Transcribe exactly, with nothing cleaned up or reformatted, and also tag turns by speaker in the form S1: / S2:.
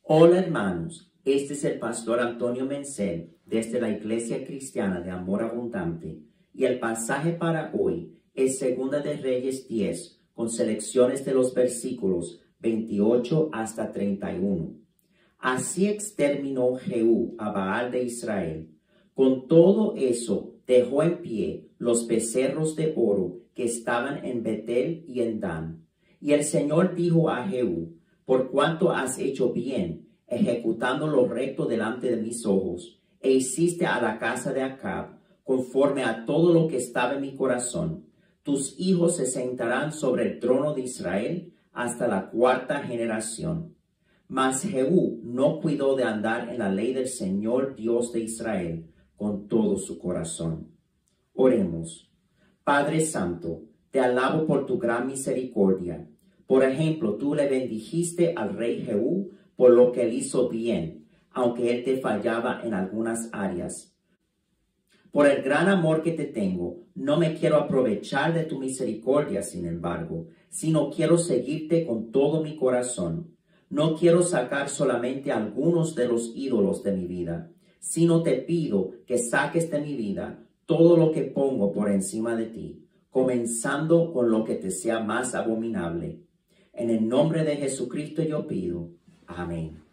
S1: Hola hermanos, este es el pastor Antonio Mencel desde la Iglesia Cristiana de Amor Abundante y el pasaje para hoy es Segunda de Reyes diez con selecciones de los versículos veintiocho hasta treinta y uno. Así exterminó Jehú a Baal de Israel. Con todo eso dejó en pie los becerros de oro que estaban en Betel y en Dan. Y el Señor dijo a Jehú: por cuanto has hecho bien, ejecutando lo recto delante de mis ojos, e hiciste a la casa de Acab conforme a todo lo que estaba en mi corazón, tus hijos se sentarán sobre el trono de Israel hasta la cuarta generación. Mas Jehú no cuidó de andar en la ley del Señor Dios de Israel con todo su corazón. Oremos. Padre Santo, te alabo por tu gran misericordia. Por ejemplo, tú le bendijiste al rey Jehú por lo que él hizo bien, aunque él te fallaba en algunas áreas. Por el gran amor que te tengo, no me quiero aprovechar de tu misericordia, sin embargo, sino quiero seguirte con todo mi corazón. No quiero sacar solamente algunos de los ídolos de mi vida, sino te pido que saques de mi vida todo lo que pongo por encima de ti, comenzando con lo que te sea más abominable. En el nombre de Jesucristo yo pido. Amén.